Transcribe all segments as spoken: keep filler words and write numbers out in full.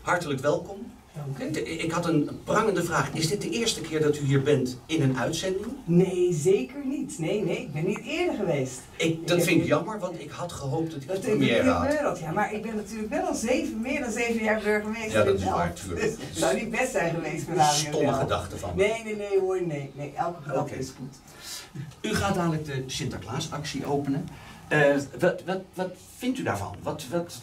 Hartelijk welkom. Dank u. Ik had een prangende vraag. Is dit de eerste keer dat u hier bent in een uitzending? Nee, zeker niet. Nee, nee, ik ben niet eerder geweest. Ik, dat ik vind ik niet... jammer, want ik had gehoopt dat ik dat het première had. Ja, maar ik ben natuurlijk wel al zeven, meer dan zeven jaar burgemeester. Ja, dat is in waar, Delft. natuurlijk. Dus het zou niet best zijn geweest voor Radio Stomme Delft. gedachte van me. Nee, nee, nee hoor, nee. nee elke gedachte Okay. is goed. U gaat dadelijk de Sinterklaasactie openen. Uh, wat, wat, wat vindt u daarvan? Wat, wat,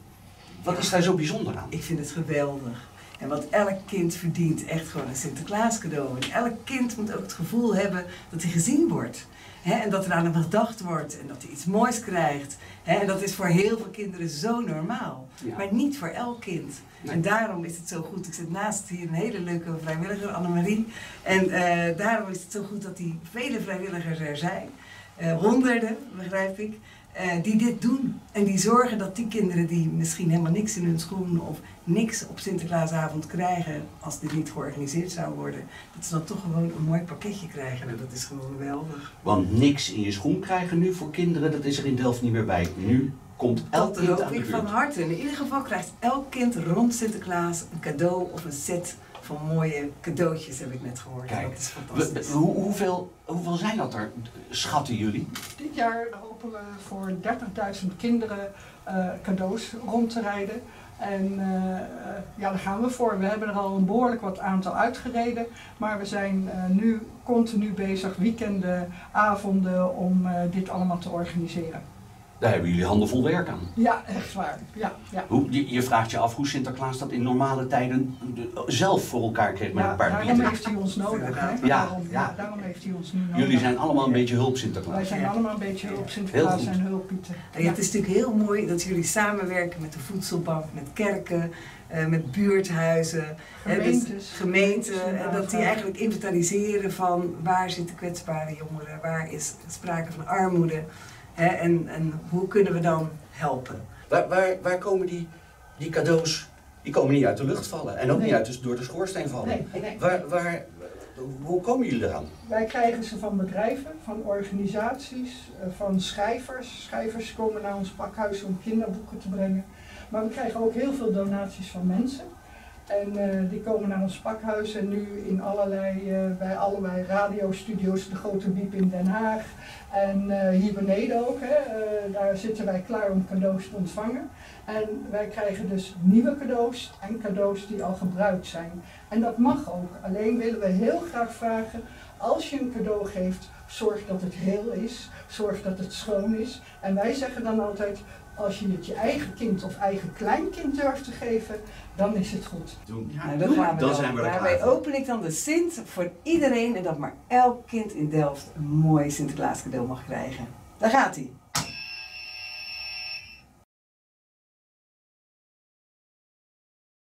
wat is daar zo bijzonder aan? Ik vind het geweldig. En wat elk kind verdient, echt gewoon een Sinterklaas cadeau. En elk kind moet ook het gevoel hebben dat hij gezien wordt. He, en dat er aan hem gedacht wordt en dat hij iets moois krijgt. He, en dat is voor heel veel kinderen zo normaal. Ja. Maar niet voor elk kind. Nee. En daarom is het zo goed. Ik zit naast hier een hele leuke vrijwilliger, Annemarie. En uh, daarom is het zo goed dat die vele vrijwilligers er zijn. Uh, honderden, begrijp ik. Uh, die dit doen. En die zorgen dat die kinderen die misschien helemaal niks in hun schoen of niks op Sinterklaasavond krijgen, als dit niet georganiseerd zou worden, dat ze dan toch gewoon een mooi pakketje krijgen. En dat is gewoon geweldig. Want niks in je schoen krijgen nu voor kinderen, dat is er in Delft niet meer bij. Nu komt elk kind aan de beurt. Dat hoop ik van harte. In ieder geval krijgt elk kind rond Sinterklaas een cadeau of een set van mooie cadeautjes, heb ik net gehoord. Kijk, dat is fantastisch. We, hoe, hoeveel, hoeveel zijn dat er, schatten jullie? Dit jaar hopen we voor dertigduizend kinderen uh, cadeaus rond te rijden. En uh, ja, daar gaan we voor. We hebben er al een behoorlijk wat aantal uitgereden. Maar we zijn uh, nu continu bezig, weekenden, avonden, om uh, dit allemaal te organiseren. Daar hebben jullie handen vol werk aan. Ja, echt waar. Ja, ja. Hoe, je, je vraagt je af hoe Sinterklaas dat in normale tijden zelf voor elkaar kreeg met ja, een paar daarom bieten. heeft hij ons nodig. Hè? Ja, daarom, ja. ja, daarom heeft hij ons nu nodig. Jullie zijn allemaal een beetje hulp Sinterklaas. Wij zijn allemaal een beetje hulp Sinterklaas en hulppieten. Ja, het is natuurlijk heel mooi dat jullie samenwerken met de voedselbank, met kerken, uh, met buurthuizen, gemeentes, hè, dus gemeenten. En dat die eigenlijk inventariseren van waar zitten kwetsbare jongeren, waar is sprake van armoede. He, en, en hoe kunnen we dan helpen? Waar, waar, waar komen die, die cadeaus? Die komen niet uit de lucht vallen en ook nee. niet uit de, door de schoorsteen vallen. Nee, nee. Waar, waar, hoe komen jullie eraan? Wij krijgen ze van bedrijven, van organisaties, van schrijvers. Schrijvers komen naar ons pakhuis om kinderboeken te brengen. Maar we krijgen ook heel veel donaties van mensen. En uh, die komen naar ons pakhuis en nu in allerlei, uh, bij allerlei radiostudio's, de Grote Biep in Den Haag. En uh, hier beneden ook, hè, uh, daar zitten wij klaar om cadeaus te ontvangen. En wij krijgen dus nieuwe cadeaus en cadeaus die al gebruikt zijn. En dat mag ook, alleen willen we heel graag vragen, als je een cadeau geeft, zorg dat het heel is, zorg dat het schoon is. En wij zeggen dan altijd, als je het je eigen kind of eigen kleinkind durft te geven, dan is het goed. Doen. Ja, dan gaan we dan dan. zijn we er klaar Daarbij voor. open ik dan de Sint voor iedereen en dat maar elk kind in Delft een mooi Sinterklaas cadeau mag krijgen. Daar gaat hij.